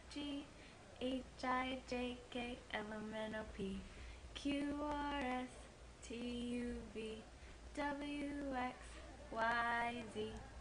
G H I J K L M N O P Q R S T U V W X Y Z.